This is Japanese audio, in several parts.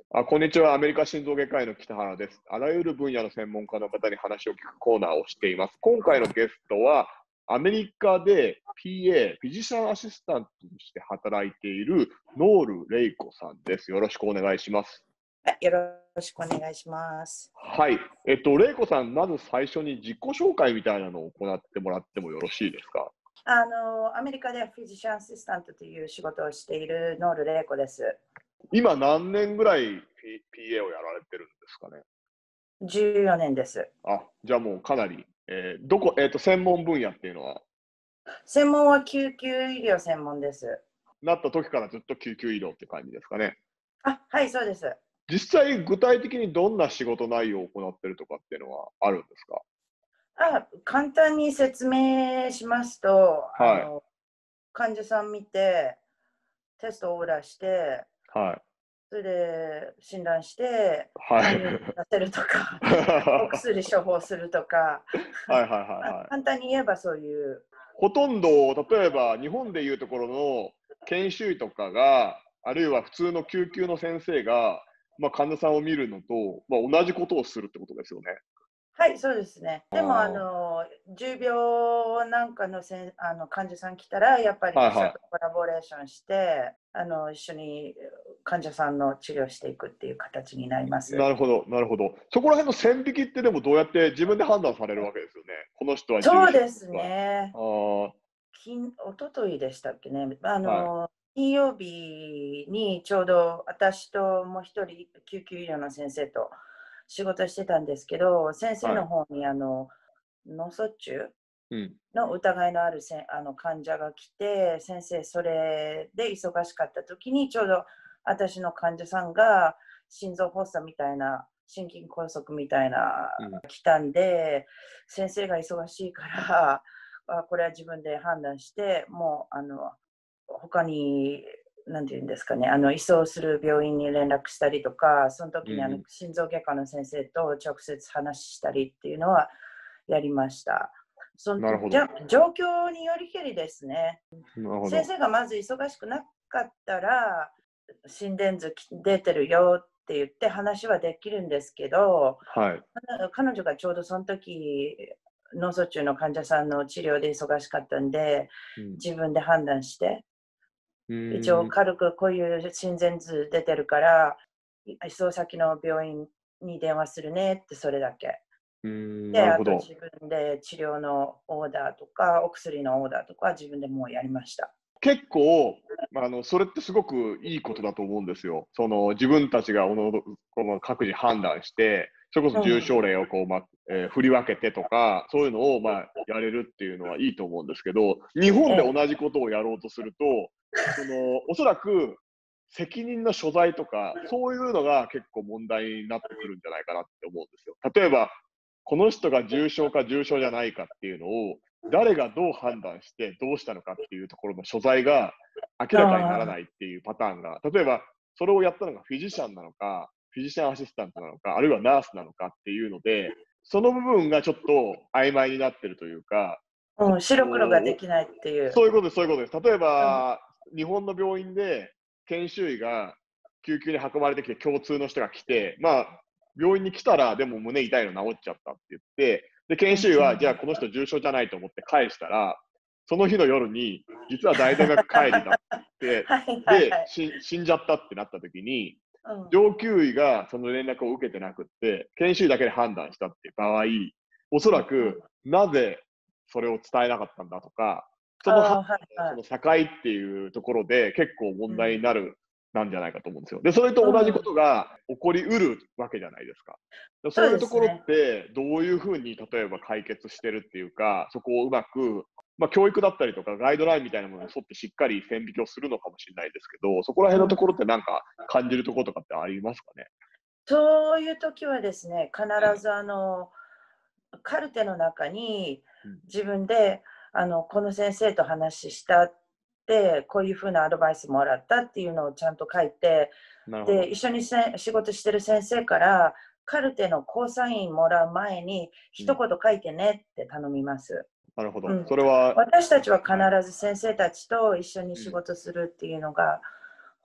こんにちは。アメリカ心臓外科医の北原です。あらゆる分野の専門家の方に話を聞くコーナーをしています。今回のゲストは、アメリカで PA、フィジシャンアシスタントとして働いているノール・レイコさんです。よろしくお願いします。 よろしくお願いします。 はい。レイコさん、まず最初に自己紹介みたいなのを行ってもらってもよろしいですか？ アメリカでフィジシャンアシスタントという仕事をしているノール・レイコです。 今何年ぐらい PA をやられてるんですかね？ 14年です。 じゃあもうかなり、専門分野っていうのは？ 専門は救急医療専門です。 なった時からずっと救急医療って感じですかね？ はい、そうです。 実際、具体的にどんな仕事内容を行ってるとかっていうのはあるんですか？ 簡単に説明しますと、 はい。 患者さん見て、テストをオーダーして、 はい。 それで診断して、 はい。 入院させるとか、お薬処方するとか、 はいはいはいはい。 簡単に言えばそういう。 ほとんど、例えば日本でいうところの研修医とかが、あるいは普通の救急の先生が、患者さんを見るのと、同じことをするってことですよね。 はい、そうですね。でも、 あ重病なんかの患者さん来たら、やっぱり医者とはいはコラボレーションして、一緒に患者さんの治療していくっていう形になりまい。なす。 るほど、なるほど。そこら辺の線引きってでもどうやって自分で判断されるわけですよね。この人は重症そうですとか。 ね。 あおとといでしたっけね。 はい。 金曜日にちょうど私ともう一人救急医療の先生と仕事してたんですけど、先生はい。 の方に脳卒中うん。 の疑いのある患者が来て、先生、それで忙しかった時に、ちょうど私の患者さんが心臓発作みたいな、心筋梗塞みたいな、 うん。 来たんで、先生が忙しいから、これは自分で判断して、もう、他に、なんていうんですかね、移送する病院に連絡したりとか、その時にうん心臓外科の先生と直接話したりっていうのはやりました。 なるほど。 状況によりけりですね。 なるほど。 先生がまず忙しくなかったら、心電図出てるよって言って話はできるんですけど、 はい。 彼女がちょうどその時、脳卒中の患者さんの治療で忙しかったんで、 うん。 自分で判断して、 う一応ーん。 軽くこういう心電図出てるから、移送先の病院に電話するねってそれだけ。で、あとなるほど。 自分で治療のオーダーとか、お薬のオーダーとか自分でもうやりました。 結構、それってすごくいいことだと思うんですよ。その、自分たちがこの各自判断して、それこそ重うん。 症例を振り分けてとか、そういうのを、やれるっていうのはいいと思うんですけど、日本でええ。 同じことをやろうとすると、おそらく責任の所在とか、そういうのが結構問題になってくるんじゃないかなって思うんですよ。例えば、この人が重症か重症じゃないかっていうのを、誰がどう判断してどうしたのかっていうところの所在が明らかにならあないっていうパターンが、例えばそれをやったのがフィジシャンなのか、フィジシャンアシスタントなのか、あるいはナースなのかっていうので、その部分がちょっと曖昧になってるというか、 白黒がでこきないっていう。 そういうことです、そういうことです。例えうん。 ば、日本の病院で研修医が救急に運ばれてきて共通の人が来て、病院に来たら、でも胸痛いの治っちゃったって言って、で、研修医は、じゃあこの人重症じゃないと思って返したら、その日の夜に、実は大動脈解離だって、 はいはいはで、 い。 死んじゃったってなった時に、 うん。 上級医がその連絡を受けてなくって、研修医だけで判断したっていう場合、おそうんうん。 らく、なぜそれを伝えなかったんだとか、その判はいはい。 断のその境っていうところで結構問題になるなんじゃないかと思うんですよ。で、それうと同じこん。 とが起こりうるわけじゃないですか。 そうそういうところっですね。 てどういうふうに例えば解決してるっていうか、そこをうまく、教育だったりとかガイドラインみたいなものに沿ってしっかり線引きをするのかもしれないですけど、そこらうん。 辺のところってなんか感じるところとかってありますかね？ そういう時はですね、必はい。 ずカルテの中にうん。 自分でこの先生と話したって、こういうふうなアドバイスもらったっていうのをちゃんと書いて、で、 なるほど。 一緒に仕事してる先生からカルテのコサインもらう前にうん。 一言書いてねって頼みます。 なるほど。 うん、 それは、 私たちは必はい。 ず先生たちと一緒にうん。 仕事するっていうのが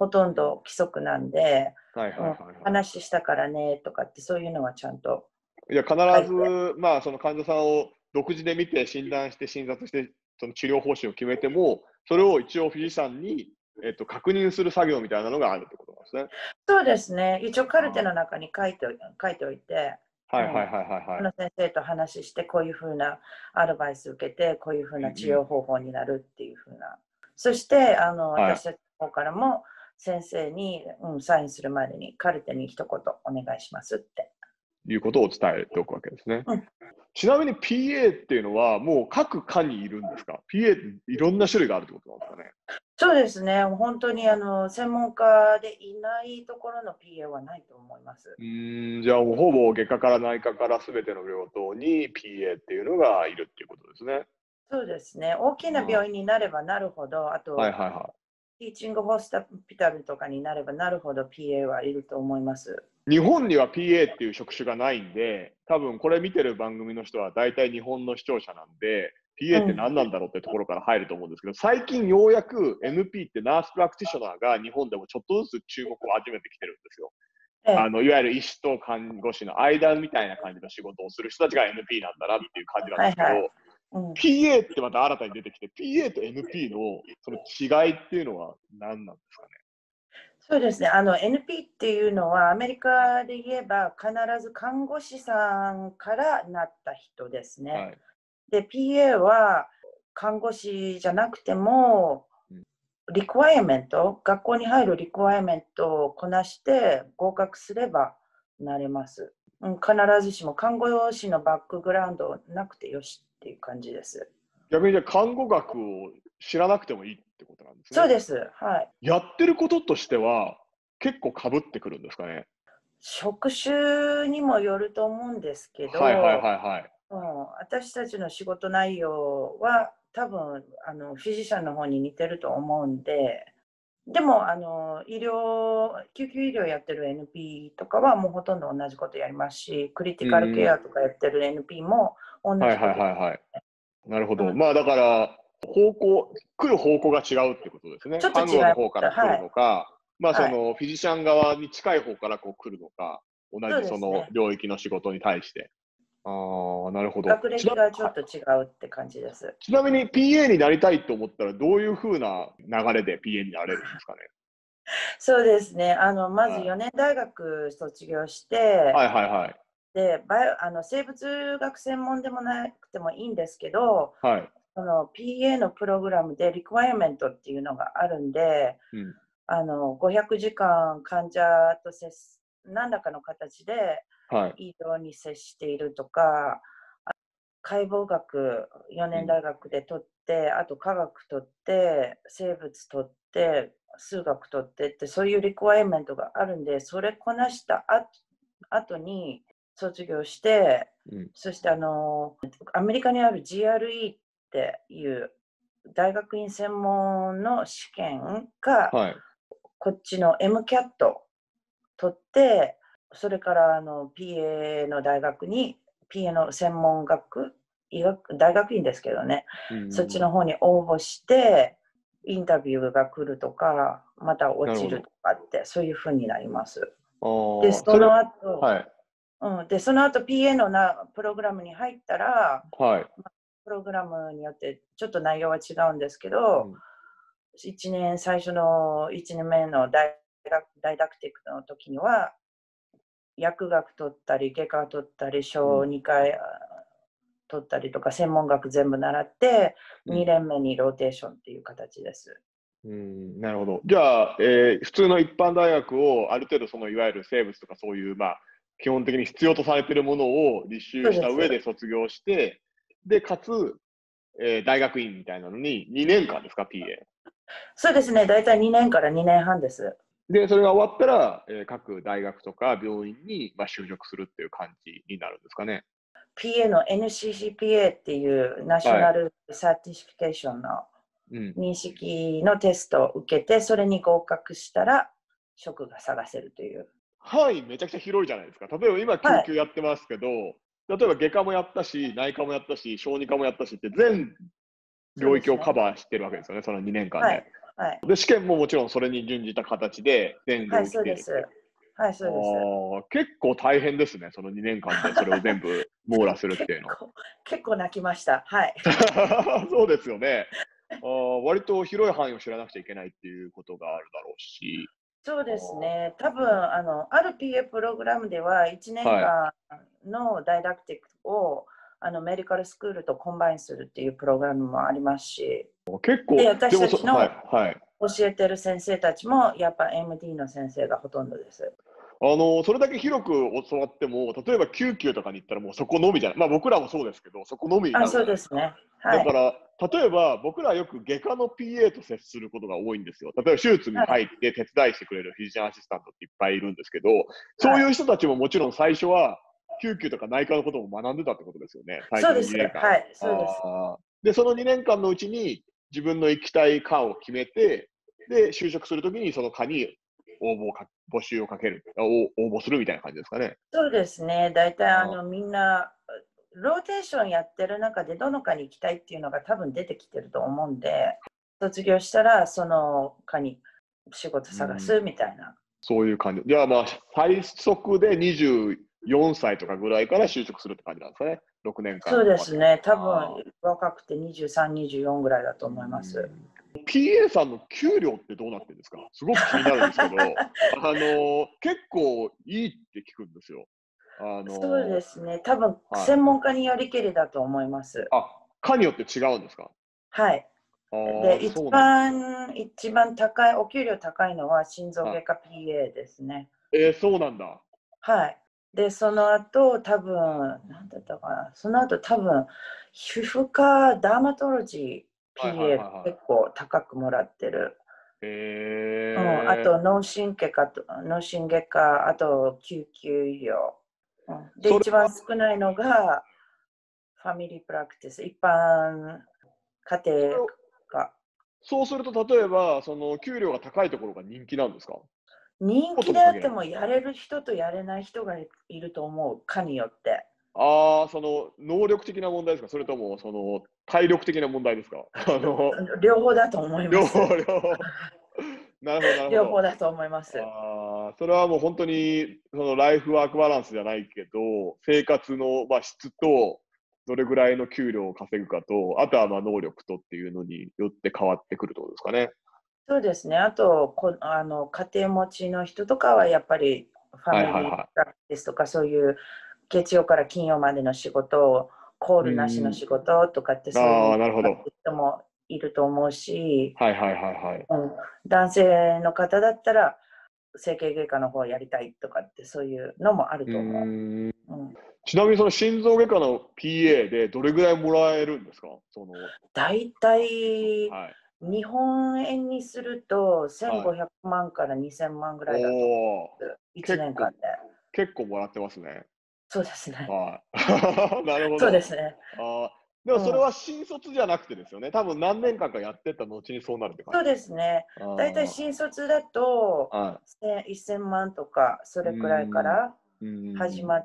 ほとんど規則なんで、話したからねとかってそういうのはちゃんと。 いや、必ず、まあ、その患者さんを独自で見て、診断して、診察して、その治療方針を決めても、それを一応、フィジシャンに、確認する作業みたいなのがあるってことなんですね。 そうですね。一応、カルテの中に書いておいて、この先生と話して、こういうふうなアドバイスを受けて、こういうふうな治療方法になるっていうふうな。そして、私たちの方からも、先生に、サインするまでに、カルテに一言お願いしますって。 いうことを伝えておくわけですね。ちなみに PA っていうのは、もう各科にいるんですか？ PA っていろんな種類があるってことなんですかね？ そうですね。本当に専門家でいないところの PA はないと思います。 じゃあもうほぼ外科から内科から全ての病棟に PA っていうのがいるっていうことですね。 そうですね。大きな病院になればなるほど、あと、ティーチングホスピタルとかになればなるほど PA はいると思います。 日本には PA っていう職種がないんで、多分これ見てる番組の人は大体日本の視聴者なんで、PA って何なんだろうってところから入ると思うんですけど、最近ようやく NP ってナースプラクティショナーが日本でもちょっとずつ注目を始めてきてるんですよ。いわゆる医師と看護師の間みたいな感じの仕事をする人たちが NP なんだなっていう感じなんですけど、PA ってまた新たに出てきて、PA と NP のその違いっていうのは何なんですかね？ そうですね。NP っていうのは、アメリカで言えば、必ず看護師さんからなった人ですね。で、PA は、看護師じゃなくても、リクワイアメント、学校に入るリクワイアメントをこなして合格すればなれます。必ずしも看護師のバックグラウンドなくてよしっていう感じです。 逆にじゃあ看護学を知らなくてもいいってことなんですね。 そうです。はい。 やってることとしては結構被ってくるんですかね？ 職種にもよると思うんですけど、私たちの仕事内容は多分フィジシャンの方に似てると思うんで、でも救急医療やってる NP とかはもうほとんど同じことやりますし、クリティカルケアとかやってる NP も同じことやります。 なるほど。まあだから来る方向が違うってことですね。看護の方から来るのか、まあそのフィジシャン側に近い方からこう来るのか、同じその領域の仕事に対して。なるほど。 学歴がちょっと違うって感じです。 ちなみに PA になりたいと思ったら、どういうふうな流れで PA になれるんですかね？ そうですね。まず4年大学卒業して、で、生物学専門でもなくてもいいんですけど、PA のプログラムでリクワイアメントっていうのがあるんで、500時間患者と何らかの形で医療に接しているとか、解剖学4年大学で取って、あと科学取って、生物取って、数学取ってって、そういうリクワイアメントがあるんで、それこなした後に卒業して、そしてアメリカにある GRE っていう大学院専門の試験か、こっちの MCAT 取って、それからPA の大学に PA の専門学大学院ですけどね、そっちの方に応募してインタビューが来るとか、また落ちるとかって、そういうふうになります。で、その後、PA のプログラムに入ったら、プログラムによってちょっと内容は違うんですけど、最初の1年目のダイダクティックの時には、薬学取ったり、外科取ったり、小2回取ったりとか、専門学全部習って、2年目にローテーションっていう形です。 なるほど。じゃあ、普通の一般大学をある程度いわゆる生物とかそういう、基本的に必要とされているものを履修した上で卒業して、で、かつ、大学院みたいなのに2年間ですか、PA？ そうですね、大体2年から2年半です。 で、それが終わったら、各大学とか病院に、就職するっていう感じになるんですかね。 PA の NCCPA っていうナショナルサーティフィケーションの認識のテストを受けて、それに合格したら職が探せるという。 めちゃくちゃ広いじゃないですか。例えば今救急やってますけど、例えば外科もやったし、内科もやったし、小児科もやったしって全領域をカバーしてるわけですよね、その2年間で。 はい。 で、試験ももちろんそれに準じた形で全部はい、 受けている。 そうです。はい、そうです。 結構大変ですね。その2年間でそれを全部網羅するっていうの。 結構泣きました。はい。 そうですよね。割と広い範囲を知らなくちゃいけないっていうことがあるだろうし。 そうですね。多分ある PA プログラムでは1年はい。 間のダイダクティックをメディカルスクールとコンバインするっていうプログラムもありますし、 結構、 で、 でも私たちのはい、はい。 教えてる先生たちもやっぱ MD の先生がほとんどです。 それだけ広く教わっても、例えば救急とかに行ったらもうそこのみじゃない。まあ僕らもそうですけど、そこのみになあ、 るじそうゃないですか。 ですね。はい。 だから、例えば僕らはよく外科の PA と接することが多いんですよ。例えば手術にはい。 入って手伝いしてくれるフィジシャンアシスタントっていっぱいいるんですけど、そういうはい。 人たちももちろん最初は救急とか内科のことも学んでたってことですよね。最初のそうです。 2年間。 はい。そうです。 で、その2年間のうちに自分の行きたい科を決めて、で、就職するときにその科に募集をかける、応募するみたいな感じですかね。 そうですね。大体あみんな、ローテーションやってる中でどの科に行きたいっていうのが多分出てきてると思うんで、卒業したらその科に仕事うん、 探すみたいな。 そういう感じ。じゃあまあ、最速で24歳とかぐらいから就職するって感じなんですかね。6年間そうで終わって。 すね。多分若くて23、24ぐらいだとう思います。 ん。PA さんの給料ってどうなってるんですか？すごく気になるんですけど、結構いいって聞くんですよ。 そうですね。多分はい。 専門家によりけりだと思います。 あ、科によって違うんですか？ はい。 ああ、 で、 そうなんだ。 一番高い、お給料高いのは心臓はい。 外科 PA ですね。 そうなんだ。 はい。で、その後、多分、なんだったかな。その後、多分、皮膚科、ダーマトロジーはいはいはい PA は結構高くもらってる。 い。 うん、あと脳神外科、あと救急医療。で、 それ一番少ないのがファミリープラクティス、一般家庭それを科。 そうすると例えば、その給料が高いところが人気なんですか？ 人そう気であってとも限らない。 もやれる人とやれない人がいると思う、科によって。 ああ、その能力的な問題ですか？それともその体力的な問題ですか？ 両方だと思いま両方す。 両方。なるほどなるほど。 両方だと思います。 それはもう本当にそのライフワークバランスじゃないけど、生活の、ま、質と、どれぐらいの給料を稼ぐかと、あとは、ま、能力とっていうのによって変わってくるってことですかね。 そうですね。あと、家庭持ちの人とかはやっぱりファはいミリーはいはい。 プラクティスとかそういう月曜から金曜までの仕事をコーうルなしのん。 仕事とかってそういうああ、なるほど。 人もいると思うし、 はいはいはいはい。 うん、男性の方だったら整形外科の方をやりたいとかってそういうのもあるうと思ーん。 う。うん、 ちなみにその心臓外科の PA でどれぐらいもらえるんですか？そのだいたいはい。 日本円にするとはい。 1500万から2000万ぐらいだと思おお、 う。1 結構年間で。 結構もらってますね。 そうですね。 はい。なるほど。 そうですね。 ああ、でもそれうん。 は新卒じゃなくてですよね。多分何年間かやってった後にそうなるって感そうじです。 ですね。だいたいあ新卒だと、 あ、はい。 1000万とか、そうれくらいかーん。 らうーん。 始まって、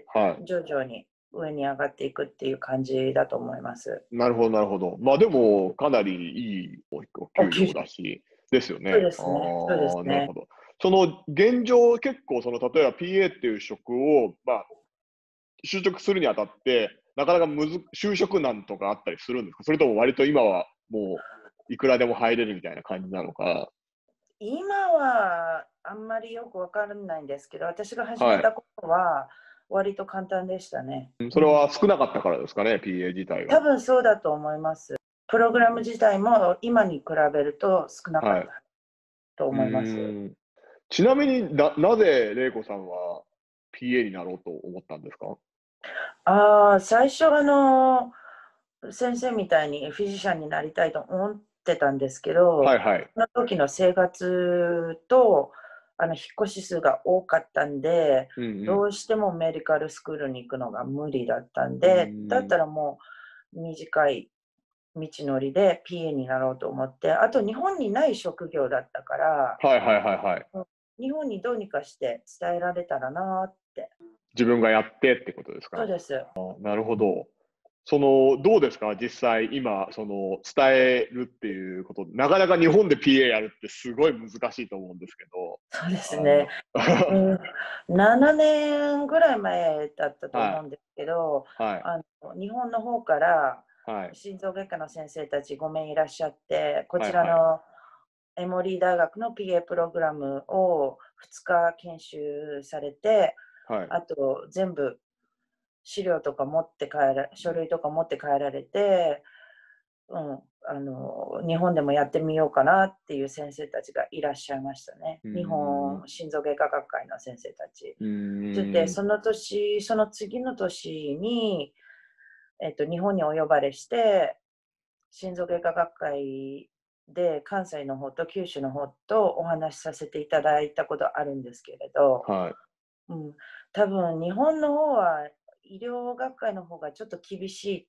はい。 徐々に上に上がっていくっていう感じだと思います。 なるほどなるほど。まあ、でも、かなりいいお給料お給料。 だしですよそうね。 ですね。そうですああ、なるね。 ほど。その現状、結構その例えば PA っていう職を、まあ、就職するにあたって、なかなか就職難とかあったりするんですか？それとも割と今はもういくらでも入れるみたいな感じなのか。 今はあんまりよくわからないんですけど、私が始めはい。 た頃は割と簡単でしたね。 それは少なかったからですかね、PA 自体が。 多分そうだと思います。プログラム自体も今に比べると少なかはい。 ったとう思います。 ーん。ちなみになぜ玲子さんは PA になろうと思ったんですか？ 最初先生みたいにフィジシャンになりたいと思ってたんですけど、 はいはい。 その時の生活と、引っ越し数が多かったんで、 うんうん。 どうしてもメディカルスクールに行くのが無理だったんうーで、だっん。 たらもう短い道のりで PA になろうと思って、あと日本にない職業だったから、 はいはいはいはい。 うん、日本にどうにかして伝えられたらなって。 自分がやってってことですか？ そうです。 なるほど。 どうですか実際今、伝えるっていうこと、なかなか日本で PA やるってすごい難しいと思うんですけど、 そうですね。 あの、 うん、7年ぐらい前だったと思はうんですけど、 い、はい、 日本の方からはい、 心臓外科の先生たち5名いらっしゃって、こはい、はい、 ちらのエモリー大学の PA プログラムを2日研修されて、 はい。 あと全部資料とか持って書類とか持って帰られて、日本でもやってみようかなっていう先生たちがいらっしゃいましたね。 うー日ん、 本心臓外科学会の先生たち。 うーで、 ん、 その次の年に、日本にお呼ばれして、心臓外科学会で関西の方と九州の方とお話しさせていただいたことあるんですけれど、 はい。 うん、多分日本の方は医療学会の方がちょっと厳しいって。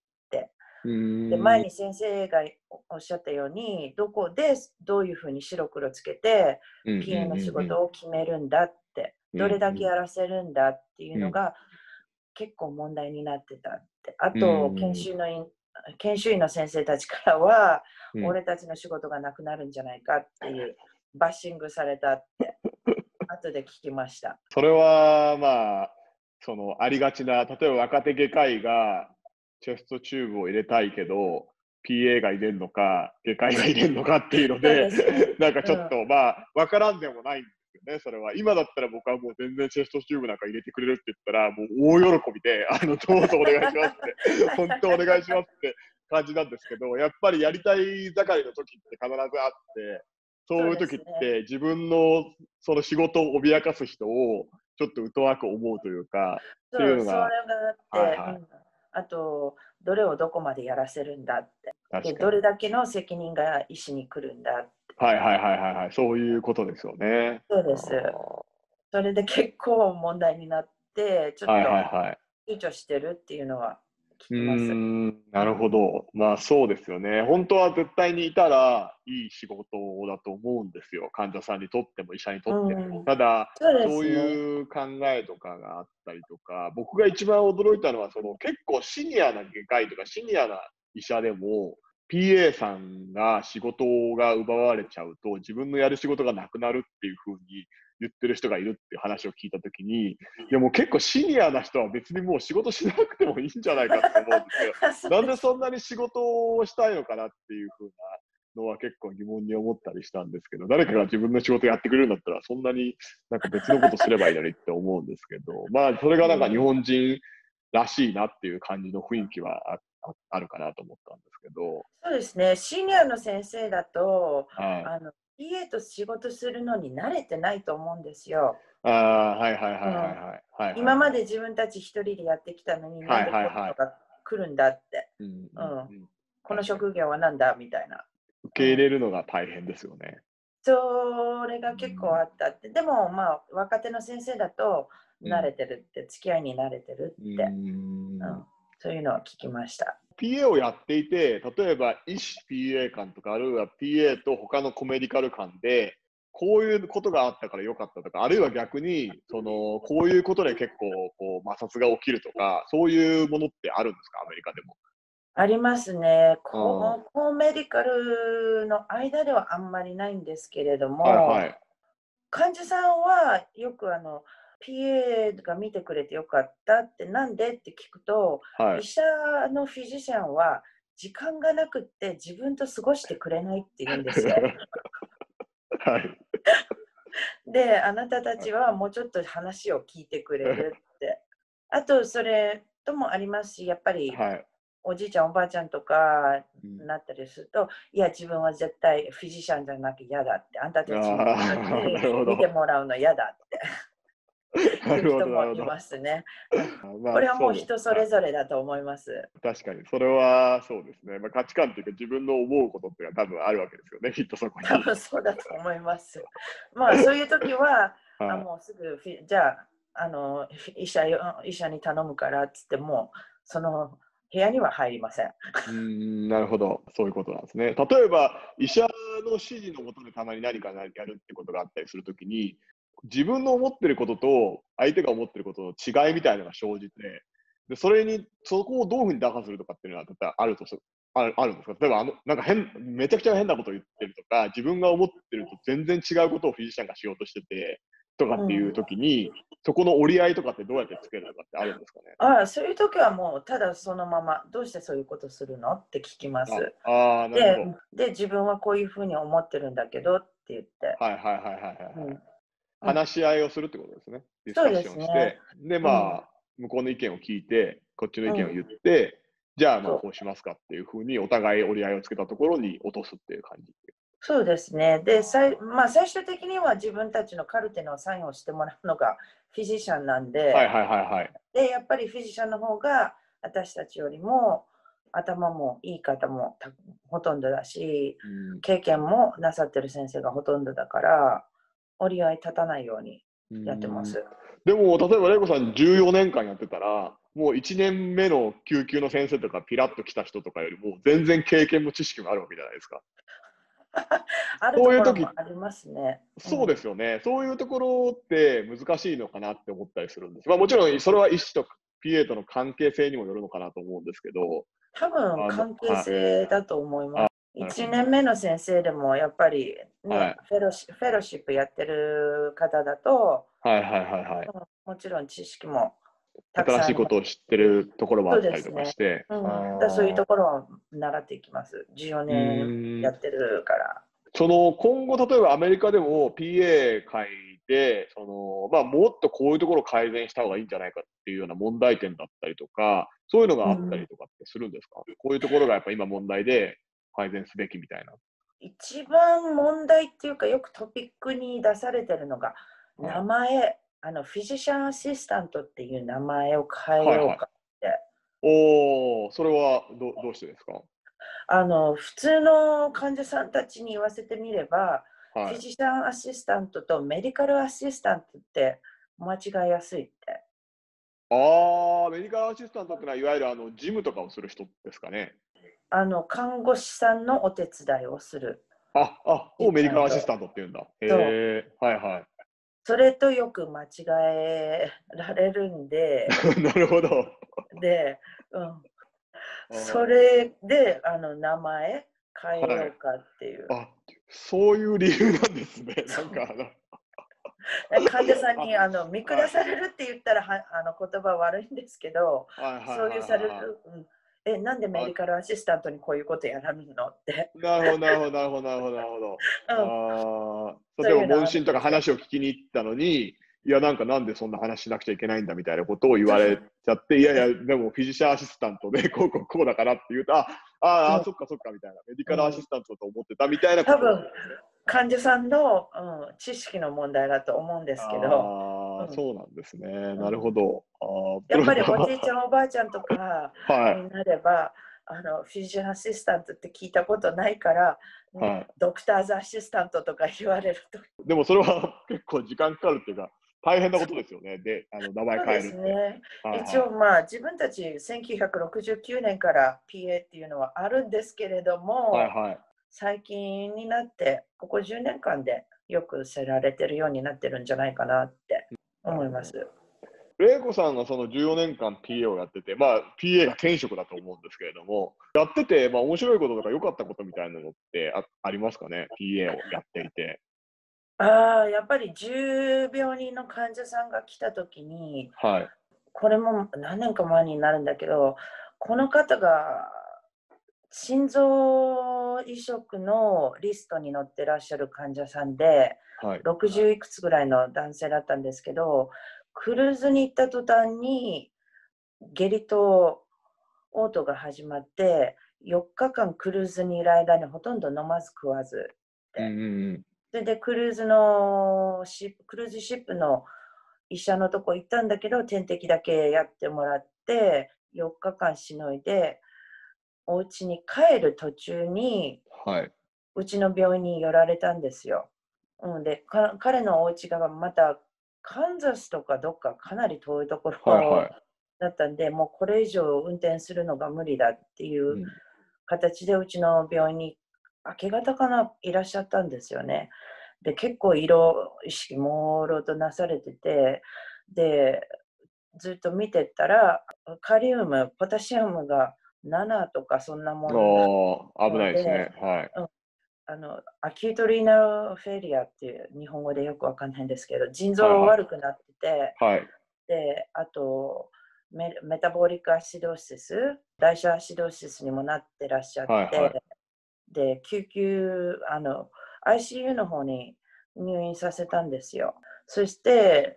うで、 ーん、 前に先生がおっしゃったように、どこでどういうふうに白黒つけてうん、う PA の仕ん、うん、 事を決めるんだって、 うん、 どれだうん、 けやらせるんだっていううん、 のが結構問題になってたって。あうと、 ん、 研修医の先生たちからは、 うん。 俺たちの仕事がなくなるんじゃないかっていうバッシングされたって、後で聞きました。 それは、まあ、ありがちな、例えば若手外科医がチェストチューブを入れたいけど、PA が入れるのか、外科医が入れるのかっていうのそうで、 ですね。 なんかうん。 ちょっと、まあ、わからんでもないんですよね、それは。今だったら僕はもう全然チェストチューブなんか入れてくれるって言ったら、もう大喜びで、どうぞお願いしますって、本当お願いしますって感じなんですけど、やっぱりやりたい盛りの時って必ずあって、そういう時っそうですね。 て自分のその仕事を脅かす人をちょっと疎く思うというか、っていそう、 うのが、 それがあって、うはいはい、 ん。あと、どれをどこまでやらせるんだって。で、 確かに。 どれだけの責任が医師に来るんだって。 はいはいはいはいはい、そういうことですよね。 そうです。 あそれで結構問題になって、ちょーはいはいっとはい。 躊躇してるっていうのは聞うーきます。 なるほど。まあそうですよね。本当は絶対にいたらいい仕事だと思うんですよ。患者さんにとっても医者にとっても。 うん。 ただ、 そうでそうすね。 いう考えとかがあったりとか、僕が一番驚いたのは、結構シニアな外科医とかシニアな医者でも、PA さんが仕事が奪われちゃうと、自分のやる仕事がなくなるっていうふうに言ってる人がいるっていう話を聞いたときに、いやもう結構シニアな人は別にもう仕事しなくてもいいんじゃないかって思うんですよ。 そうなんでです。 そんなに仕事をしたいのかなっていう風なのは結構疑問に思ったりしたんですけど、誰かが自分の仕事やってくれるんだったら、そんなになんか別のことすればいいのにって思うんですけど、まあ、それがなんか日うん。 本人らしいなっていう感じの雰囲気はあるかなと思ったんですけど、 そうですね。シニアの先生だと、 はい。 PA と仕事するのに慣れてないと思うんですよ。 ああ、はいはいはいはいうん。 はい。はいはいはい。 今まで自分たち一人でやってきたのに、なはんでいはいはい。 こういうのが来るんだって。 うんううん。 んうん。 この確かに。 職業は何だみたいな。 受け入うん。 れるのが大変ですよね。 それうが結構ん。 あったって。でも、まあ、若手の先生だと、 うん。 慣れてるって、付き合いに慣れてるうって、うん。 ん。そういうのは聞きました。 PA をやっていて、例えば医師 PA 間とか、あるいは PA と他のコメディカル間で、こういうことがあったから良かったとか、あるいは逆に、こういうことで結構、摩擦が起きるとか、そういうものってあるんですか、アメリカでも。 ありますね。 うん。 コメディカルの間ではあんまりないんですけれども、 はいはい。 患者さんはよくPA が見てくれてよかったって、なんでって聞くと、 はい。 医者のフィジシャンは時間がなくって自分と過ごしてくれないって言うんですよ。 はい。 で、あなたたはい。 ちはもうちょっと話を聞いてくれるって。あと、それともありますし、やっぱりはい。 おじいちゃん、おばあちゃんとかうん。 なったりすると、いや、自分は絶対フィジシャンじゃなきゃ嫌だって、あんたたちああ、 になるほ見てど。 もらうの嫌だっていうなるほど、な人もいるほど。 ますね。 まあ、 これはもうそうです。 人それはい。 ぞれだと思います。 確かに、それはそうですね。まあ、価値観っていうか、自分の思うことっていうのは多分あるわけですよね、きっとそこに。 多分そうだと思います。まあ、そういう時は、 はい。 もうすぐじゃあ、医者に頼むからっつっても、その部屋には入りません。 なるほど。そういうことなんですね。例えば、医者の指示のもとでたまに何かやるってことがあったりするときに、自分の思ってることと相手が思ってることの違いみたいなのが生じて、 で、そこをどういうふうに打破するとかっていうのは、例えばあるんですか？例えば、なんかめちゃくちゃ変なことを言ってるとか、自分が思ってると全然違うことをフィジシャンがしようとしてて、とかっていう時に、そこの折り合いとかってどうやってつけるとかってあるんですかね？ そういう時はもうただそのまま、どうしてそういうことするのって聞きます。 なるほど。 で、自分はこういうふうに思ってるんだけどって言って、 はいはいはいはいはいはい。 うん、うん、 話し合いをするってことですね。ディスそうカッショですね。 ンして、で、 うん、 まあ、向こうの意見を聞いて、こっちの意うん、 見を言って、じゃあまあそう、 こうしますかっていうふうにお互い折り合いをつけたところに落とすっていう感じ。 そうですね。で、まあ、最終的には自分たちのカルテのサインをしてもらうのがフィジシャンなんで、 はいはいはいはい。 で、やっぱりフィジシャンの方が私たちよりも頭もいい方もほとんどだし、 うん。 経験もなさってる先生がほとんどだから、折り合い立たないようにうやってまん。 す。 でも、例えば、玲子さん14年間やってたら、もう1年目の救急の先生とか、ピラッと来た人とかよりも、全然経験も知識もあるわけじゃないですか。 あるところもそういう時、 ありますね。うそうでん、 すよね。そういうところって難しいのかなって思ったりするんです。まあもちろん、それは医師と PA との関係性にもよるのかなと思うんですけど、 多分関係はい。 性だと思います。1 なるほど。 年目の先生でもやっぱりね、 はい。 フェロシップやってる方だと、 はいはいはいはい。 もちろん知識もたく新しいさんあります。 ことを知ってるところもあそうったりとかですね。 して、 うん。そういうところを習っていきます。14 う年ーん。 やってるから。 今後、例えばアメリカでも PA 界で、まあ、もっとこういうところを改善した方がいいんじゃないかっていうような問題点だったりとか、そういうのがあったうん、 りとかってするんですか？こういうところがやっぱ今問題で改善すべきみたいな。 一番問題っていうか、よくトピックに出されてるのが、名はい。 前、フィジシャンアシスタントっていう名前を変えはいはい。 ようかって。 おお、それはどうしてですか？ 普通の患者さんたちに言わせてみれば、フィはい。 ジシャンアシスタントとメディカルアシスタントって間違いやすいって。 ああ、メディカルアシスタントってのは、いわゆる事務とかをする人ですかね。 看護師さんのお手伝いをするアシメディカルアシススタント。 タントって言うんだ。へそう。 え、はいはい。 それとよく間違えられるんで、 なるほど。 で、うん。 あそーれで、名前変えはい。 ようかっていう。 あ、そういう理由なんですね。 そう。患者さんに見はい。 下されるって言ったら言葉悪いんですけど、 はいはいはいそういうされはいはい。 る、なんでメディカルアシスタントにこういうことやらるのって、 なるほどなるほどなるほどなるほどなるほど。 うん、 例えばそういうのある問診とかんですよ。 話を聞きに行ったのに、いや、なんでそんな話しなくちゃいけないんだみたいなことを言われちそう、 ゃって、いやいや、でもフィジシャンアシスタントで、こうだからって言うと、 そうそっかそっかみたいな、メディカルアうん、 シスタントだと思ってたみたいなことなん多分ですね。 患者さんの、知識の問題だと思うんですけど、うん、 そうなんですね。なるほうん、 ど。それやっぱりおじいちは、 ゃんおばあちゃんとかはい、 になれば、フィジシャンアシスタントって聞いたことないから、ね、 はい。 ドクターズアシスタントとか言われると。 でもそれは結構時間かかるっていうか、大変なことですよね。で、名前そうで変えるって。 すね。一応、 はいはい。 まあ、自分たち1969年から PA っていうのはあるんですけれども、 はいはい。 最近になって、ここ10年間でよく知られてるようになってるんじゃないかなってなるほど。 思います。 玲子さんがその14年間 PA をやってて、まあ PA が天職だと思うんですけれども、やってて、まあ面白いこととか良かったことみたいなのってありますかね？ PA をやっていて。 やっぱり重病人の患者さんが来た時に、 はい。 これも何年か前になるんだけど、この方が心臓移植のリストに載ってらっしゃる患者さんで、 はい。 60いくつぐらいの男性だったんですけど、クルーズに行った途端に下痢と嘔吐が始まって、4日間クルーズにいる間にほとんど飲まず食わずうんで、 うんうん。 それでクルーズシップの医者のとこ行ったんだけど、点滴だけやってもらって、4日間しのいで、お家に帰る途中に、 はい。 うちの病院に寄られたんですよ。で、彼のお家がまたカンザスとかどっかかなり遠いところはいはい。 だったんで、もうこれ以上運転するのが無理だっていううん。 形でうちの病院に明け方かないらっしゃったんですよね。で、結構意識朦朧となされてて、で、 ずっと見てたら、カリウム、ポタシウムが7とかそんなもんだ危ないですので、 ね。はい。 アキュートリーナルフェリアっていう日本語でよくわかんないんですけど、腎臓はいはい。 悪くなってて、 はい。 で、あとメタボリックアシドーシス、代謝アシドーシスにもなってらっしゃっはいはい。 て、で、救急、ICU の方に入院させたんですよ。そして、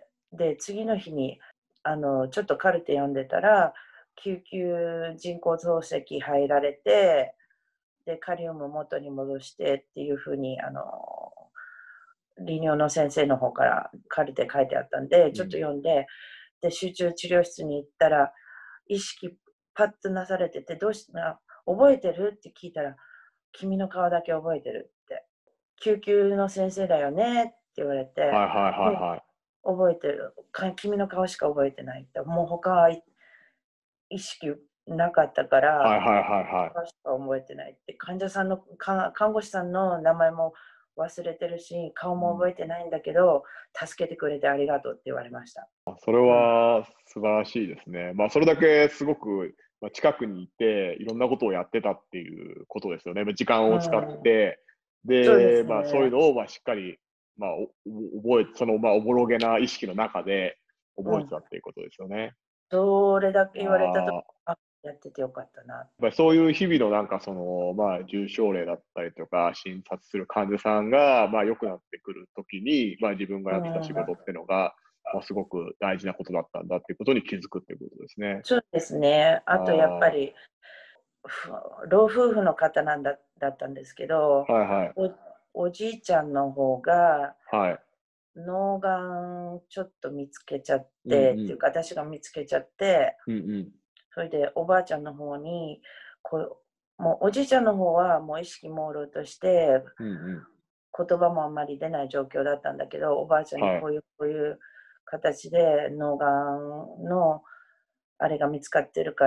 で、次の日に、ちょっとカルテ読んでたら、救急人工透析入られて、で、カリウム元に戻してっていうふうに、利尿の先生の方からカルテ書いてあったんで、ちょっと読んで、で、集中治療室に行ったら、意識パッとなされてて、どうした覚えてるって聞いたら、君の顔だけ覚えてるって。救急の先生だよねって言われて、 はいはいはいはい。 覚えてる。君の顔しか覚えてないって。もう他は意識なかったから、 はいはいはいはい。 顔しか覚えてないって。患者さんの、看護師さんの名前も忘れてるし、顔も覚えてないんだけど、助けてくれてありがとうって言われました。 それうん、 は素晴らしいですね。それだけすごく近くにいて、いろんなことをやってたっていうことですよね。時間を使っうん、 て、で、 そうですそういうね。 のをしっかり、覚えて、その、おぼろげな意識の中で覚えてうん。 たっていうことですよね。 それだけ言われたと、 あやっててよかったな。 そういう日々の重症例だったりとか、診察する患者さんが、良くなってくるときに、自分がうやってた仕ん、 事っていうのが、すごく大事なことだったんだっていうことに気づくっていうことですね。 そうですね。あとやっぱあり、老夫婦の方だったんですけど、 はいはい。 おじいちゃんの方がはい。 脳がんちょっと見つけちゃっうんて、っていうん。 うか私が見つけちゃって、 うんうん。 それでおばあちゃんの方に、もうおじいちゃんの方はもう意識朦朧として、 うんうん。 言葉もあんまり出ない状況だったんだけど、おばあちゃんにはい。 こういう形で脳がんのあれが見つかってるから、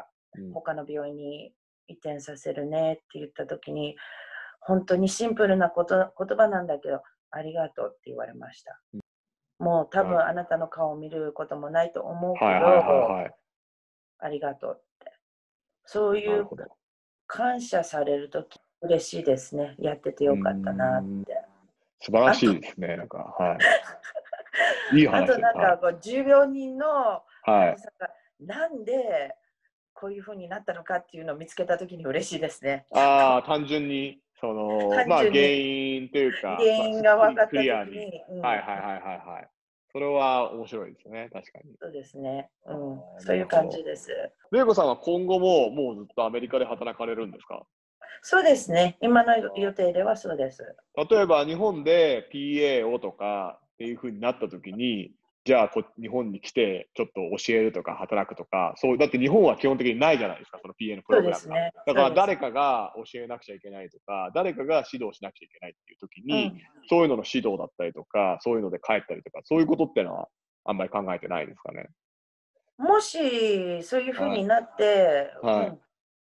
うん。 他の病院に移転させるねって言った時に、本当にシンプルな言葉なんだけど、ありがとうって言われました。もう多なるほど。 分あなたの顔を見ることもないと思うけはいはいはいど、 はい。 ありがとう。そういうなるほど。 感謝されるとき嬉しいですね。やっててうーよかったなっん。 て。 素晴らあと、 しいですね。はい。いいあと話です。はい。 なんかこう重病人の患はい。 者さんがなんでこういう風になったのかっていうのを見つけたときに嬉しいですね。 単純に、原単純に因というか、 原因すっきりが分かったクリアに。 ときに、 はいはいはいはいはい。それは面白いですね。確かに。 そうですね。そういうなるほど。 感じです。 玲子さんは今後ももうずっとアメリカで働かれるんですか？ そうですね。今の予定ではそうです。 例えば日本で PA をとかっていう風になった時に、じゃあ日本に来てちょっと教えるとか働くとか、だって日本は基本的にないじゃないですか、その PA のプそうログラムが。 ですね。 だかそうです。 ら誰かが教えなくちゃいけないとか、誰かが指導しなくちゃいけないっていう時に、 うん。 そういうのの指導だったりとか、そういうので帰ったりとか、そういうことってのはあんまり考えてないですかね。 もし、そういう風はい。 になって、 はい。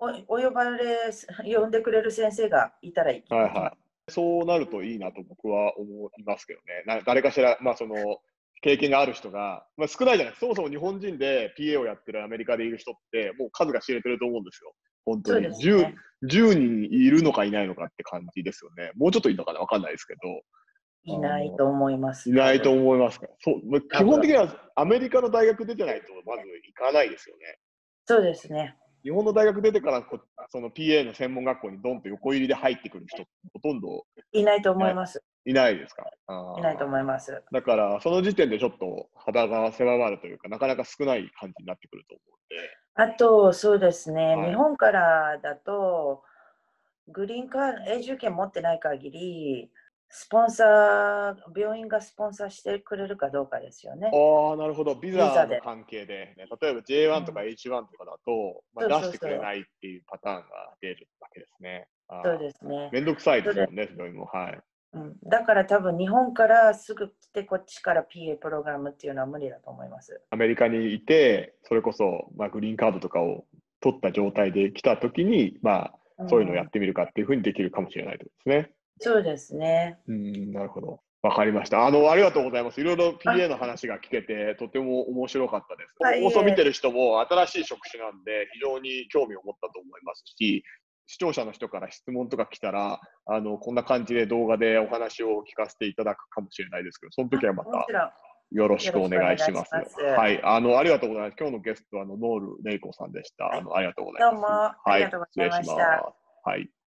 呼んでくれる先生がいたら行きます。 はいはい。そうなるといいなと僕は思いますけどね。誰かしら、経験がある人が、少ないじゃないですか。そもそも日本人で PA をやってるアメリカでいる人って、もう数が知れてると思うんですよ。本当そうに。 ですね。 10人いるのかいないのかって感じですよね。もうちょっといるのかなわかんないですけど。 いないと思います、 いないと多分。 思いますから。基多分。 本的にはアメリカの大学出てないとまず行かないですよね。 そうですね。 日本の大学出てからその PA の専門学校にドンと横入りで入ってくる人ってほとんどいないといない、 思います。 いないですか？ いないと思います。 だから、その時点でちょっと肌が狭まるというか、なかなか少ない感じになってくると思うんで、 あと、そうですね。日はい。 本からだと、グリーンカード、永住権持ってない限り、病院がスポンサーしてくれるかどうかですよね。 ああ、なるほど。ビビザで。 ザの関係で、ね、例えば J1 とかうん。 H1 とかだと、 そう出そうそう。 してくれないっていうパターンが出るわけですね。 そうですね。 めんどくさいでそれ、 すもんね、そういうのも。はい。 うん。だから多分日本からすぐ来てこっちから PA プログラムっていうのは無理だと思います。 アメリカにいて、それこそ、グリーンカードとかを取った状態で来たときに、 うそういうのをやっん。 てみるかっていうふうにできるかもしれないということですね。 そうですね。 なるほど。 わかりました。ありがとうございます。いろいろ PA の話が聞けて、とても面白かったです。 はい、 放送見てる人も新しい職種なんで、非常に興味を持ったと思いますし、視聴者の人から質問とか来たら、こんな感じで動画でお話を聞かせていただくかもしれないですけど、その時はまたよろしくお願いします。はい、ありがとうございます。今日のゲストはノール・レイコさんでした。 はい、 ありがとうございます。 どうもありがとうございました。 はい、失礼します。はい。